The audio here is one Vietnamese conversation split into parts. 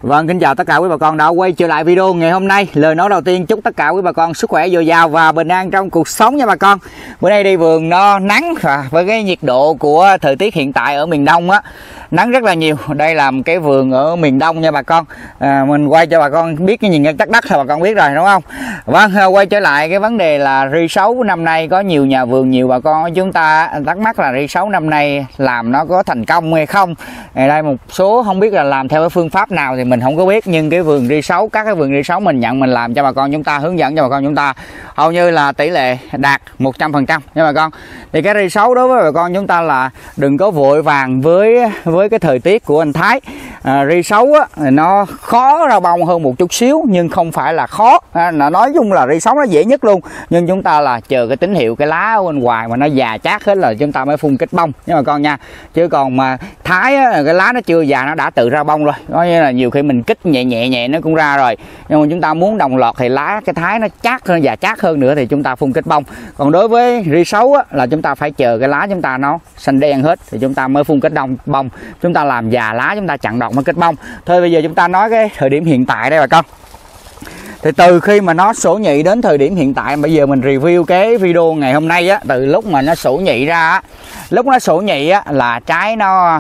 Vâng, kính chào tất cả quý bà con đã quay trở lại video ngày hôm nay. Lời nói đầu tiên chúc tất cả quý bà con sức khỏe dồi dào và bình an trong cuộc sống nha bà con. Bữa nay đi vườn nó nắng và với cái nhiệt độ của thời tiết hiện tại ở miền Đông á, nắng rất là nhiều. Đây là một cái vườn ở miền Đông nha bà con. Mình quay cho bà con biết cái nhìn chắc đất là bà con biết rồi đúng không? Vâng, quay trở lại cái vấn đề là ri sấu năm nay có nhiều nhà vườn, nhiều bà con chúng ta thắc mắc là ri sấu năm nay làm nó có thành công hay không. Đây một số không biết là làm theo cái phương pháp nào thì mình không có biết, nhưng cái vườn ri sấu, các cái vườn ri sấu mình nhận mình làm cho bà con chúng ta, hướng dẫn cho bà con chúng ta hầu như là tỷ lệ đạt 100% nha bà con. Thì cái ri sấu đối với bà con chúng ta là đừng có vội vàng với cái thời tiết của anh Thái. Ri sấu á, nó khó ra bông hơn một chút xíu nhưng không phải là khó. Nói chung là ri sấu nó dễ nhất luôn, nhưng chúng ta là chờ cái tín hiệu cái lá ở bên ngoài mà nó già chát hết là chúng ta mới phun kích bông nha bà con nha. Chứ còn mà Thái á, cái lá nó chưa già nó đã tự ra bông rồi, có nghĩa là nhiều khi mình kích nhẹ nó cũng ra rồi, nhưng mà chúng ta muốn đồng loạt thì lá cái Thái nó chát hơn, già chát hơn nữa thì chúng ta phun kích bông. Còn đối với ri sấu á, là chúng ta phải chờ cái lá chúng ta nó xanh đen hết thì chúng ta mới phun kích bông. Chúng ta làm già lá chúng ta chặn đọt mới kích bông thôi. Bây giờ chúng ta nói cái thời điểm hiện tại đây bà con. Thì từ khi mà nó sổ nhị đến thời điểm hiện tại, bây giờ mình review cái video ngày hôm nay á, từ lúc mà nó sổ nhị ra á, lúc nó sổ nhị á là trái nó,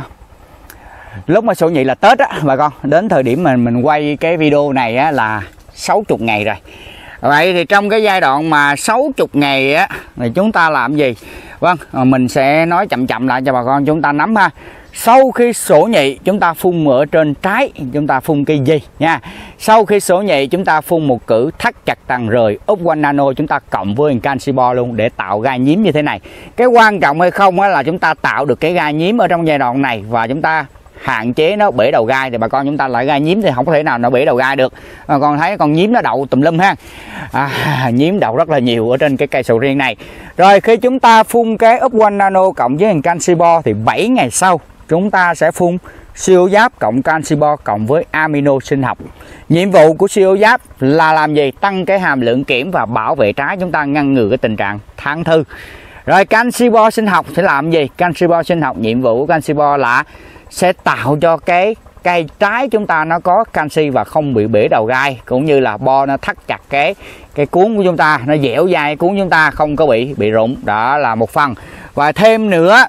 lúc mà sổ nhị là Tết á bà con, đến thời điểm mình quay cái video này á là 60 ngày rồi. Vậy thì trong cái giai đoạn mà 60 ngày á thì chúng ta làm gì? Vâng, mình sẽ nói chậm lại cho bà con chúng ta nắm ha. Sau khi sổ nhị chúng ta phun ở trên trái, chúng ta phun cái gì nha. Sau khi sổ nhị chúng ta phun một cử thắt chặt tàn rời Up One Nano, chúng ta cộng với canxi bo luôn để tạo gai nhím như thế này. Cái quan trọng hay không á là chúng ta tạo được cái gai nhím ở trong giai đoạn này và chúng ta hạn chế nó bể đầu gai. Thì bà con chúng ta lại gai nhím thì không có thể nào nó bể đầu gai được. Con thấy con nhím nó đậu tùm lum ha. Nhím đậu rất là nhiều ở trên cái cây sầu riêng này. Rồi khi chúng ta phun cái Up One Nano cộng với canxi bo thì 7 ngày sau chúng ta sẽ phun siêu giáp cộng canxi bo cộng với amino sinh học. Nhiệm vụ của siêu giáp là làm gì? Tăng cái hàm lượng kiểm và bảo vệ trái chúng ta, ngăn ngừa cái tình trạng than thư. Rồi canxi bo sinh học sẽ làm gì? Canxi bo sinh học, nhiệm vụ của canxi bo là sẽ tạo cho cái cây trái chúng ta nó có canxi và không bị bể đầu gai, cũng như là bo nó thắt chặt cái cuống của chúng ta, nó dẻo dai cuống chúng ta không có bị rụng. Đó là một phần. Và thêm nữa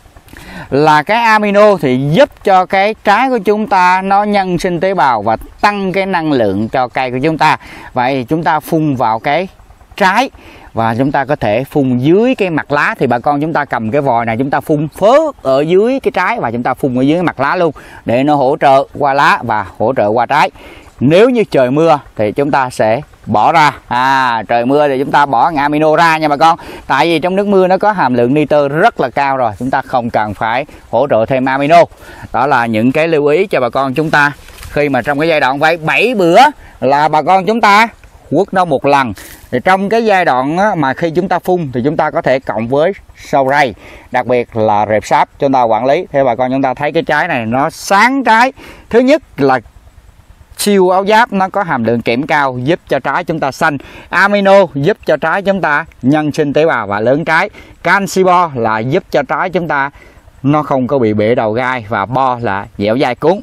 là cái amino thì giúp cho cái trái của chúng ta nó nhân sinh tế bào và tăng cái năng lượng cho cây của chúng ta. Vậy chúng ta phun vào cái trái và chúng ta có thể phun dưới cái mặt lá. Thì bà con chúng ta cầm cái vòi này chúng ta phun phớt ở dưới cái trái và chúng ta phun ở dưới cái mặt lá luôn để nó hỗ trợ qua lá và hỗ trợ qua trái. Nếu như trời mưa thì chúng ta sẽ bỏ ra. Trời mưa thì chúng ta bỏ amino ra nha bà con. Tại vì trong nước mưa nó có hàm lượng nitơ rất là cao rồi, chúng ta không cần phải hỗ trợ thêm amino. Đó là những cái lưu ý cho bà con chúng ta khi mà trong cái giai đoạn vậy 7 bữa là bà con chúng ta quất nó một lần. Thì trong cái giai đoạn mà khi chúng ta phun thì chúng ta có thể cộng với sâu rây, đặc biệt là rệp sáp chúng ta quản lý. Theo bà con chúng ta thấy cái trái này nó sáng trái. Thứ nhất là siêu áo giáp nó có hàm lượng kẽm cao giúp cho trái chúng ta xanh. Amino giúp cho trái chúng ta nhân sinh tế bào và lớn trái. Canxi bo là giúp cho trái chúng ta nó không có bị bể đầu gai, và bo là dẻo dai cuống.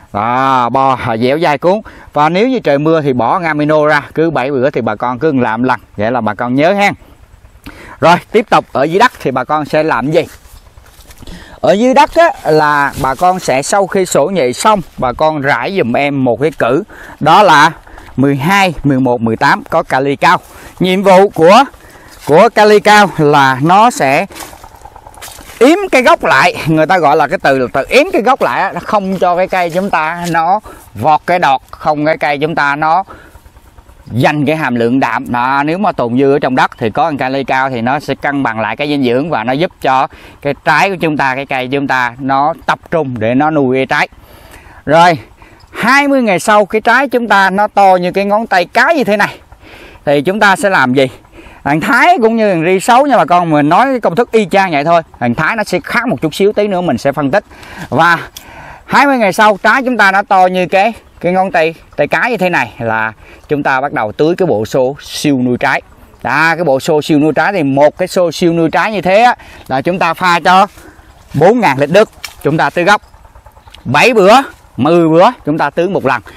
Bo là dẻo dai cuống. Và nếu như trời mưa thì bỏ amino ra, cứ 7 bữa thì bà con cứ làm lần, vậy là bà con nhớ ha. Rồi tiếp tục ở dưới đất thì bà con sẽ làm gì? Ở dưới đất á, là bà con sẽ sau khi sổ nhị xong bà con rải dùm em một cái cử, đó là 12, 11, 18 có kali cao. Nhiệm vụ của kali cao là nó sẽ yếm cái gốc lại, người ta gọi là cái từ yếm cái gốc lại, nó không cho cái cây chúng ta nó vọt cái đọt, không cái cây chúng ta nó dành cái hàm lượng đạm. Nếu mà tồn dư ở trong đất thì có kali cao thì nó sẽ cân bằng lại cái dinh dưỡng và nó giúp cho cái trái của chúng ta, cái cây chúng ta nó tập trung để nó nuôi cái trái. Rồi 20 ngày sau cái trái chúng ta nó to như cái ngón tay cái như thế này thì chúng ta sẽ làm gì? Thằng Thái cũng như thằng ri sấu nha bà con, mình nói công thức y chang vậy thôi. Thằng Thái nó sẽ khác một chút xíu, tí nữa mình sẽ phân tích. Và 20 ngày sau trái chúng ta nó to như cái ngón tay cái như thế này là chúng ta bắt đầu tưới cái bộ xô siêu nuôi trái. Cái bộ xô siêu nuôi trái thì một cái xô siêu nuôi trái như thế á, là chúng ta pha cho 4.000 lít nước, chúng ta tưới gốc 7 bữa 10 bữa chúng ta tưới một lần.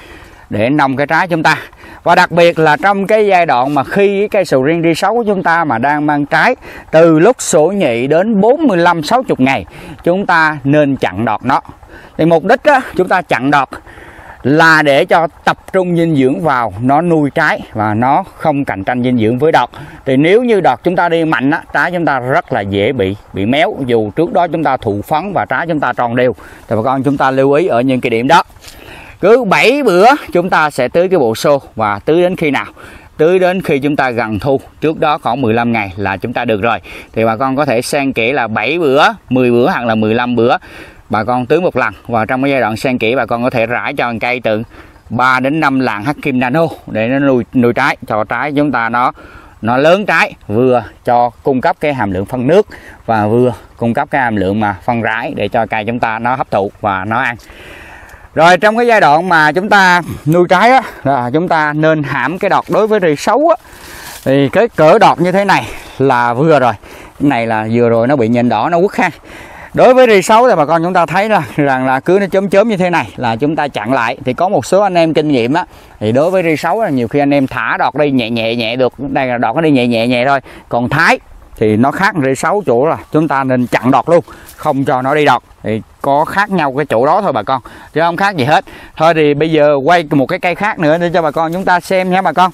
để nông cái trái chúng ta. Và đặc biệt là trong cái giai đoạn mà khi cái cây sầu riêng ri 6 của chúng ta mà đang mang trái, từ lúc sổ nhị đến 45-60 ngày, chúng ta nên chặn đọt nó. Thì mục đích á, chúng ta chặn đọt là để cho tập trung dinh dưỡng vào nó nuôi trái và nó không cạnh tranh dinh dưỡng với đọt. Thì nếu như đọt chúng ta đi mạnh á, trái chúng ta rất là dễ bị méo, dù trước đó chúng ta thụ phấn và trái chúng ta tròn đều. Thì bà con chúng ta lưu ý ở những cái điểm đó. Cứ 7 bữa chúng ta sẽ tưới cái bộ xô, và tưới đến khi nào? Tưới đến khi chúng ta gần thu, trước đó khoảng 15 ngày là chúng ta được rồi. Thì bà con có thể xen kẽ là 7 bữa, 10 bữa hoặc là 15 bữa bà con tưới một lần. Và trong cái giai đoạn xen kẽ bà con có thể rải cho cây từ 3 đến 5 lạng Hắc Kim Nano để nó nuôi trái, cho trái chúng ta nó lớn trái, vừa cho cung cấp cái hàm lượng phân nước và vừa cung cấp cái hàm lượng mà phân rải để cho cây chúng ta nó hấp thụ và nó ăn. Rồi trong cái giai đoạn mà chúng ta nuôi trái á, là chúng ta nên hãm cái đọt. Đối với ri 6 á, thì cái cỡ đọt như thế này là vừa rồi. Cái này là vừa rồi nó bị nhện đỏ, nó quất ha. Đối với ri 6 thì bà con chúng ta thấy rằng là cứ nó chớm như thế này là chúng ta chặn lại. Thì có một số anh em kinh nghiệm á, thì đối với ri 6 là nhiều khi anh em thả đọt đi nhẹ được. Đây là đọt nó đi nhẹ thôi. Còn thái thì nó khác ri 6 chỗ là chúng ta nên chặn đọt luôn, không cho nó đi đọt. Thì có khác nhau cái chỗ đó thôi bà con, chứ không khác gì hết. Thôi thì bây giờ quay một cái cây khác nữa để cho bà con chúng ta xem nha bà con.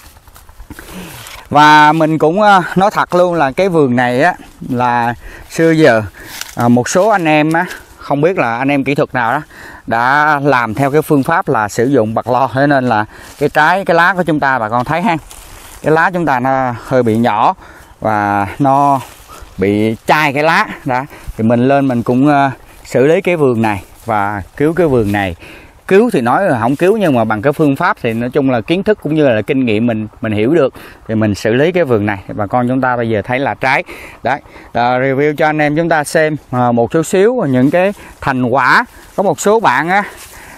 Và mình cũng nói thật luôn là cái vườn này á, là xưa giờ một số anh em á, không biết là anh em kỹ thuật nào đó đã làm theo cái phương pháp là sử dụng bạc lo, thế nên là cái lá của chúng ta bà con thấy ha, cái lá chúng ta nó hơi bị nhỏ và nó bị chai cái lá đó. Thì mình lên mình cũng xử lý cái vườn này và cứu cái vườn này. Cứu thì nói là không cứu, nhưng mà bằng cái phương pháp thì nói chung là kiến thức cũng như là kinh nghiệm mình hiểu được thì mình xử lý cái vườn này. Bà con chúng ta bây giờ thấy là trái đấy. Review cho anh em chúng ta xem một chút xíu những cái thành quả. Có một số bạn á,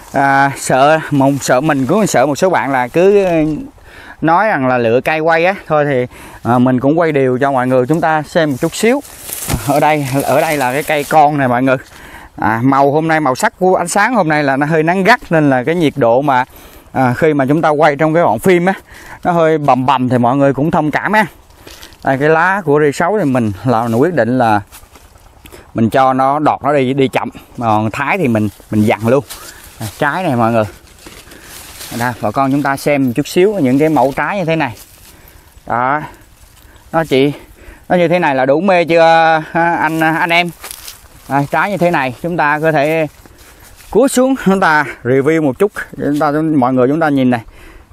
sợ mình cũng sợ một số bạn là cứ nói rằng là lựa cây quay á, thôi thì mình cũng quay đều cho mọi người chúng ta xem một chút xíu. Ở đây là cái cây con này mọi người. Màu hôm nay, màu sắc của ánh sáng hôm nay là nó hơi nắng gắt, nên là cái nhiệt độ mà khi mà chúng ta quay trong cái đoạn phim á, nó hơi bầm thì mọi người cũng thông cảm á. Đây, cái lá của ri 6 thì mình quyết định là mình cho nó đọt nó đi chậm, còn thái thì mình dặn luôn. Trái này mọi người, đây, bà con chúng ta xem một chút xíu những cái mẫu trái như thế này đó. Nó như thế này là đủ mê chưa anh em? Trái như thế này chúng ta có thể cúi xuống chúng ta review một chút mọi người chúng ta nhìn này.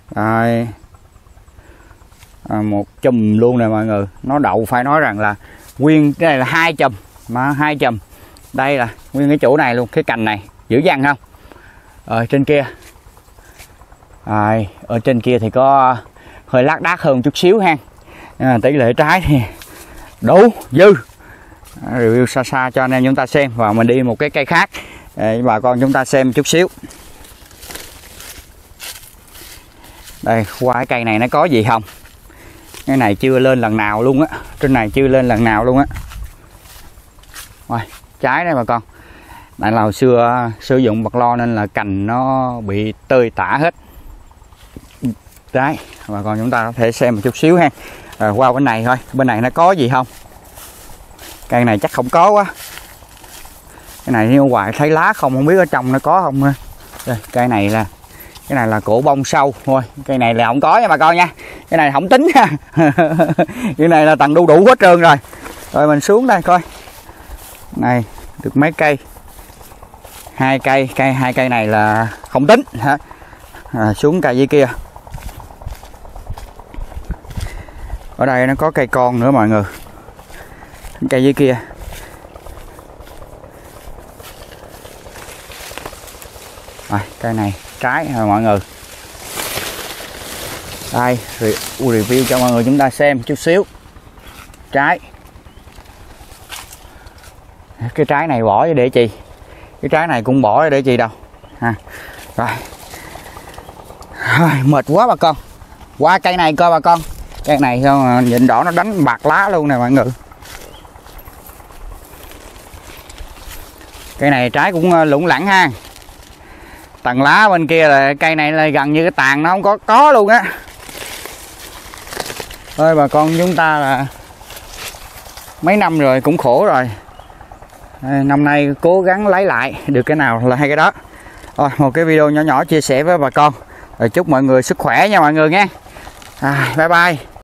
Một chùm luôn nè mọi người, nó đậu phải nói rằng là nguyên cái này là 2 chùm, mà 2 chùm. Đây là nguyên cái chỗ này luôn, cái cành này dữ dằn không? Ở trên kia ở trên kia thì có hơi lác đác hơn chút xíu ha. Tỷ lệ trái thì đủ dư. Review xa cho anh em chúng ta xem, và mình đi một cái cây khác để bà con chúng ta xem chút xíu. Đây, qua cái cây này nó có gì không? Cái này chưa lên lần nào luôn á, trên này chưa lên lần nào luôn á. Rồi, trái đây bà con. Tại là hồi xưa sử dụng bạc lo nên là cành nó bị tơi tả hết. Trái, bà con chúng ta có thể xem một chút xíu ha. Rồi qua bên này thôi, bên này nó có gì không? Cây này chắc không có quá. Cái này như ngoài thấy lá không biết ở trong nó có không. Đây, cây này là cổ bông sâu thôi. Cây này là không có nha bà con nha. Cái này không tính nha. Cái này là tầng đu đủ hết trơn rồi. Rồi mình xuống đây coi. Này được mấy cây. 2 cây, hai cây này là không tính hả? Xuống cây dưới kia. Ở đây nó có cây con nữa mọi người. Cây dưới kia. Rồi, cây này trái rồi mọi người. Đây, review cho mọi người chúng ta xem chút xíu. Trái. Cái trái này bỏ để chi? Cái trái này cũng bỏ để chi đâu. Rồi. Mệt quá bà con. Qua cây này coi bà con. Cây này sao nhìn đỏ nó đánh bạc lá luôn nè mọi người. Cây này trái cũng lủng lẳng ha. Tầng lá bên kia là cây này là gần như cái tàn nó không có luôn á. Thôi bà con chúng ta là mấy năm rồi cũng khổ rồi. Năm nay cố gắng lấy lại được cái nào là hay cái đó. Rồi, một cái video nhỏ nhỏ chia sẻ với bà con. Rồi chúc mọi người sức khỏe nha mọi người nghe. Bye bye.